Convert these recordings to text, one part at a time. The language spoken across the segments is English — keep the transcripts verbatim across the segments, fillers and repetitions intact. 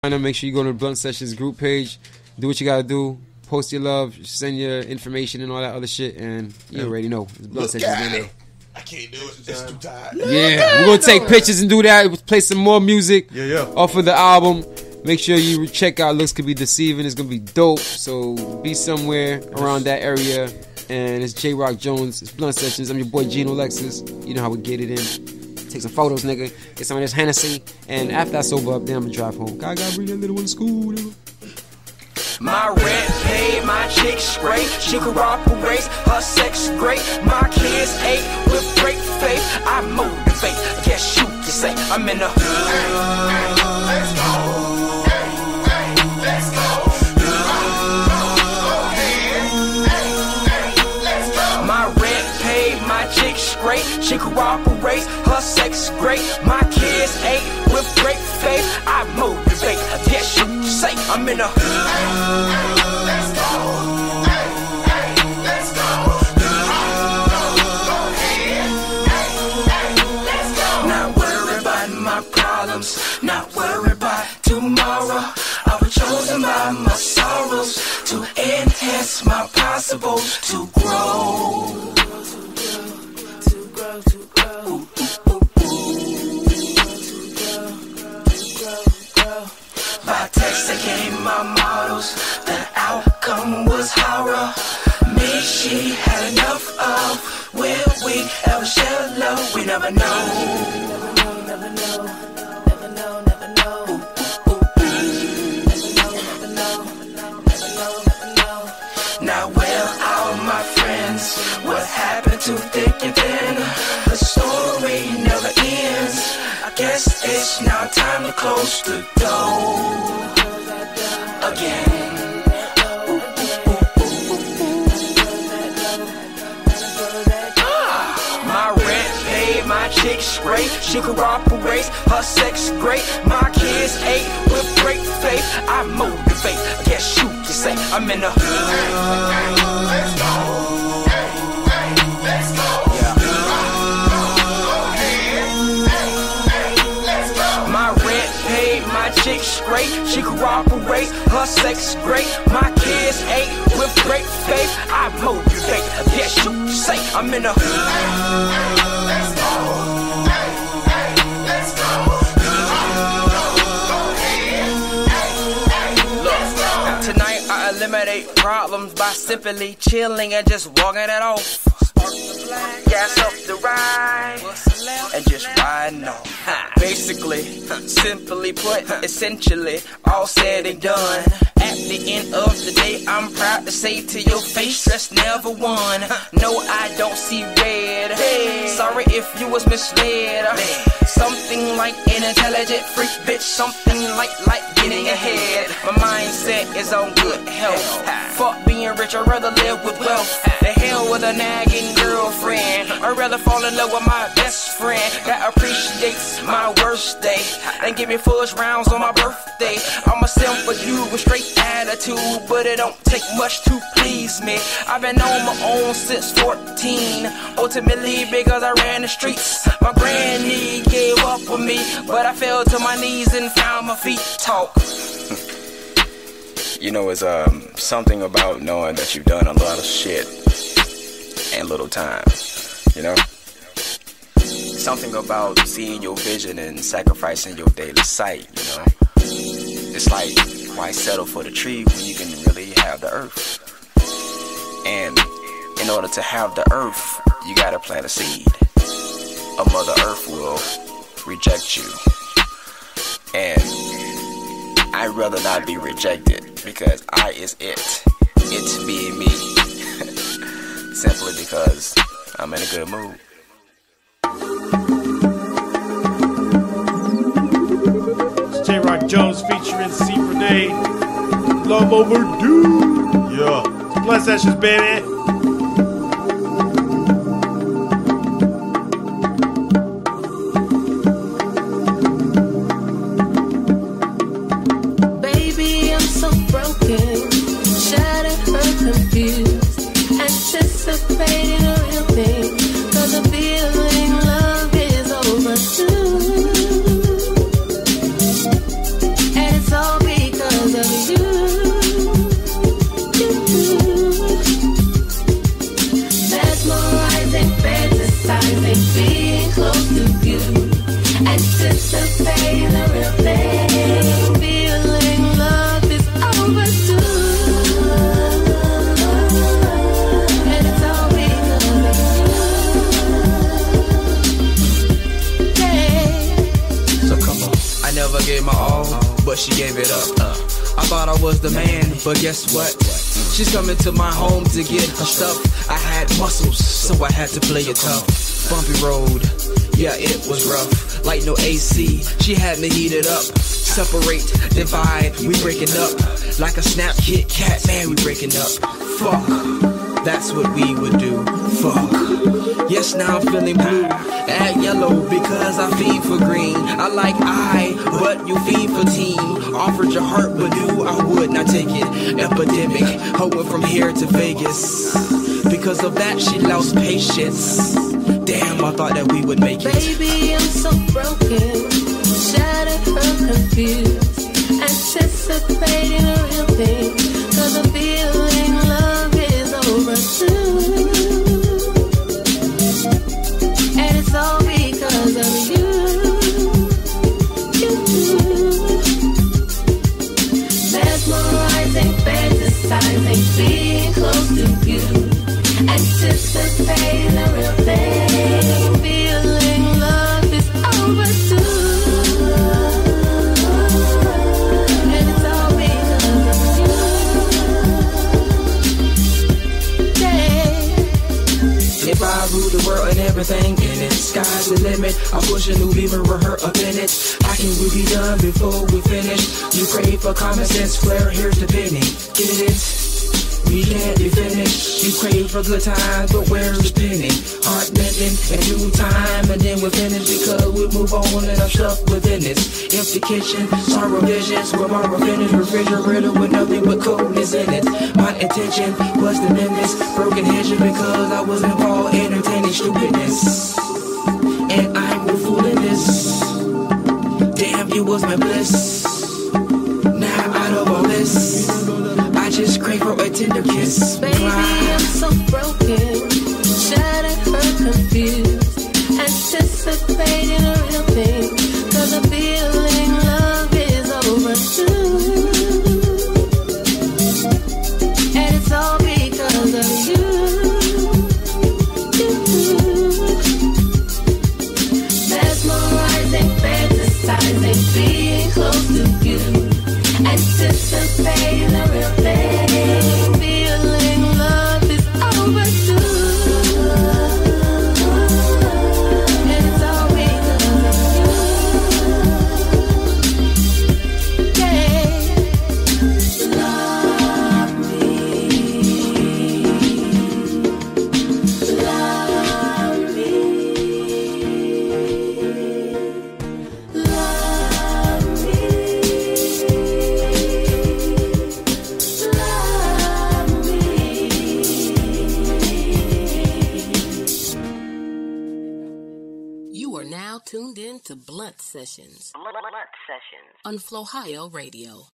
Make sure you go to the Blunt Sessions group page. Do what you gotta do. Post your love. Send your information and all that other shit. And you yeah. already know. It's Blunt Sessions. Man. I can't do it. It's too tired. Yeah, we're gonna take pictures and do that. Play some more music yeah, yeah. off of the album. Make sure you check out Looks Could Be Deceiving. It's gonna be dope. So be somewhere around that area. And it's J Rock Jones. It's Blunt Sessions. I'm your boy Gino Lexus. You know how we get it in. Take some photos, nigga. Get some of this Hennessy. And after I sober up, then I'm gonna drive home. I gotta bring that little one to school, nigga. My rent paid, my chick straight. She cooperates, her sex great. My kids ate with great faith. I motivate, guess you can say I'm in the hood. Let's go. Let's go. My rent paid, my chick straight. She cooperates, her sex great. My kids ate with great faith. I motivate, guess you can say I'm in the hood. Let's go. Let's go. Not worry about my problems, not worry about tomorrow. I was chosen by my sorrows to enhance my possibles, to grow. To grow, to grow, by text they came my models. The outcome was horror. Me, she had enough of. Will we ever share love? We never know. Never know, never know, never know, never know. Ooh, ooh, ooh. Never know, never know, never know, never know. Now where are my friends? What happened to thick and thin? The story never ends. I guess it's now time to close the door again. My rent paid, my chick straight. She cooperates, her sex great. My kids ate with great faith. I motivate, guess you can say I'm in the hood. Let's go. Let's go. My rent paid, my chick straight. She cooperates, her sex great. My kids ate with great faith. I motivate, guess you can say I'm in the hood. Let's go. Let's go. Look, tonight I eliminate problems by simply chilling and just walking it off. Gas up the ride and just riding off. Basically, simply put, essentially, all said and done. At the end of the day, I'm proud to say to your face, stress never won. No, I don't see red. Sorry if you was misled. Something like an intelligent freak, bitch. Something like like getting ahead. My mindset is on good health. Fuck being rich, I'd rather live with wealth. The hell with a nagging girlfriend. I'd rather fall in love with my best friend that appreciates my worst day and give me full rounds on my birthday. I'm a simple dude with straight attitude, but it don't take much to please me. I've been on my own since fourteen, ultimately because I ran the streets. My granny gave up on me, but I fell to my knees and found my feet. Talk. You know, it's um something about knowing that you've done a lot of shit in little time, you know? Something about seeing your vision and sacrificing your daily sight, you know? It's like, why settle for the tree when you can really have the earth? And in order to have the earth, you gotta plant a seed. A Mother Earth will reject you. And I'd rather not be rejected because I is it. It being me. Simply because I'm in a good mood. It's J Rock Jones featuring C. Renee. Love Overdue. Yeah. It's Blunt Sessions, baby. Baby, I'm so broken, shattered, hurt, confused, anticipating a real thing, 'cause the feeling love is overdue, and it's all she gave it up. Uh, I thought I was the man, but guess what? She's coming to my home to get her stuff. I had muscles, so I had to play it tough. Bumpy road, yeah, it was rough. Like no A C, she had me heated up. Separate, divide, we breaking up. Like a snap Kit Kat, man, we breaking up. Fuck, that's what we would do. Fuck. Yes, now I'm feeling blue. Add yellow because I feed for green. I like I, but you feed for team. Offered your heart, but knew I would not take it. Epidemic, I went from here to Vegas. Because of that, she lost patience. Damn, I thought that we would make it. Baby, I'm so broken, shattered and confused, anticipating a real thing, 'cause the feeling love is over soon. And it's all because of you. You. Mesmerizing, fantasizing, being close to you, anticipating a real thing, feeling love is over soon. And it's all because of you. Yeah. If I rule the world and everything in it, sky's the limit. I push a new beamer with her up in it. How can we be done before we finish? You crave for common sense, Flair, here's the penny. Get it? We can't be finished. You crave for good times, but where's the penny? Heart mending and due time, and then we're finished because we move on and I'm stuck within this empty kitchen. Sorrow visions, we're borrow finished. Refrigerator with nothing but coldness in it. My intention was to mend this broken hedges because I was involved in entertaining stupidness. And I'm the fool in this. Damn, you was my bliss. Now out of all this, I just crave for a tender kiss. Baby, I'm so broken, shattered, hurt, confused, anticipating a real thing, 'cause the feeling love is over soon. And it's all because of you. You. Mesmerizing, fantasizing, being close to you, anticipating a real thing, feeling love is over soon. And it's all because of you. Yeah. Love me. Love me. Love me. You are now tuned in to Blunt Sessions. Blunt Sessions on Flowhio Radio.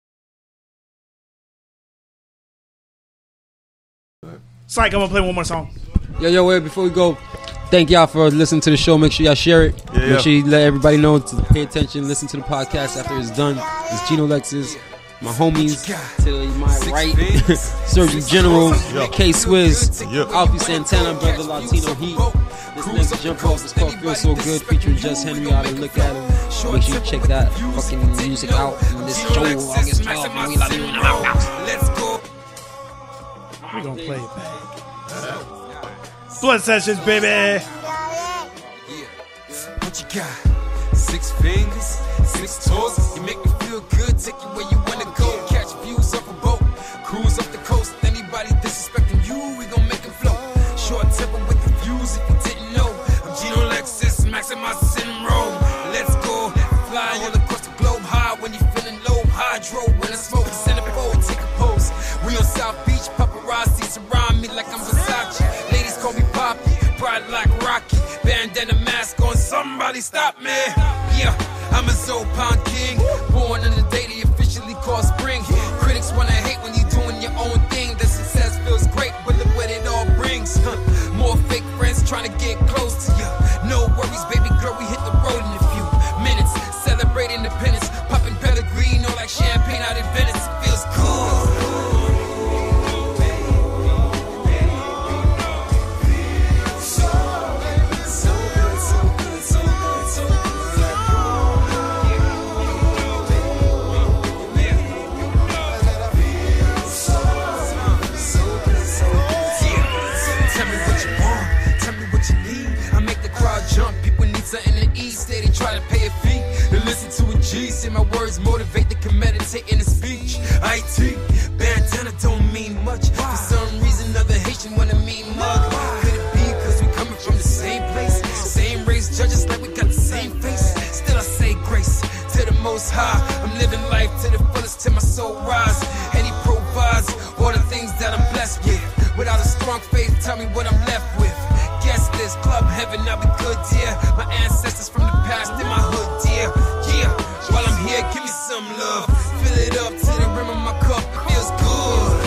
Psych, I'm gonna play one more song. Yo, yo, wait, before we go, thank y'all for listening to the show. Make sure y'all share it. Yeah, Make yeah. sure you let everybody know to pay attention, listen to the podcast after it's done. It's Gino Lexus, my homies, to my right, Surgeon General, K Swizz, Yeah. Alfie Santana, Brother Latino Heat. This next jump off is called Feel So Good, featuring Just Henry. Out and look at him. Make sure you check that fucking music out. And this Joe August twelfth, and we Latino in the house. We're gonna play it back. Blood Sessions, baby. What you got? Six fingers, six toes. You make me feel good, take you where you wanna go. Catch views off a boat, cruise up the coast. Anybody disrespecting you, we gon' make them float. Short temper with the views if you didn't know. I'm Gino Lexus, maxing my syndrome. Let's go, fly all across the globe. High when you feeling low, hydro when I smoke. Centerfold, take a pose. We on South Beach, paparazzi surround me like I'm Versace. Ladies call me Poppy, bright like Rocky. Bandana mask on, somebody stop me. Yeah, I'm a Zoe Pound King. Born on the day they officially call spring. Critics wanna hate when you doing your own thing. The success feels great, but look what it all brings. Huh. More fake friends trying to get close to you. No worries, baby girl, we hit the road in a few minutes. Celebrate independence, popping Pellegrino like champagne out in Venice. It feels good. meditating in speech. I T, bandana don't mean much. For some reason, other Haitian wanna mean mug. Could it be cause we coming from the same place? Same race, judges like we got the same face. Still I say grace to the most high. I'm living life to the fullest till my soul rise. And he provides all the things that I'm blessed with. Without a strong faith, tell me what I'm left with. Guess this club heaven, I'll be good, dear. My ancestors from the past in my hood, dear. Yeah, while I'm here, give me some love. Fill it up to the rim of my cup, it feels good.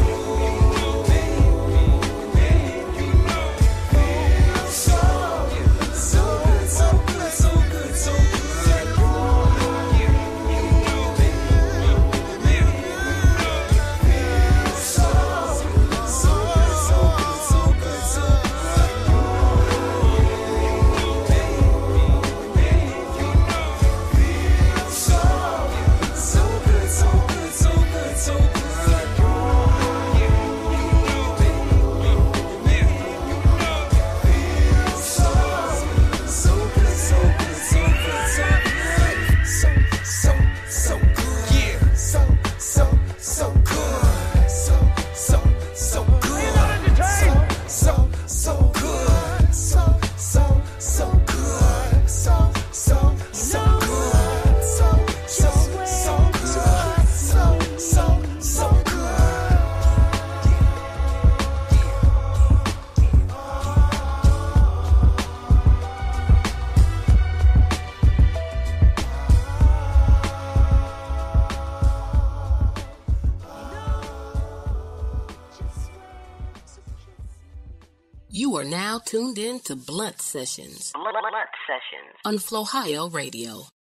You are now tuned in to Blunt Sessions. Blunt Sessions on Flowhio Radio.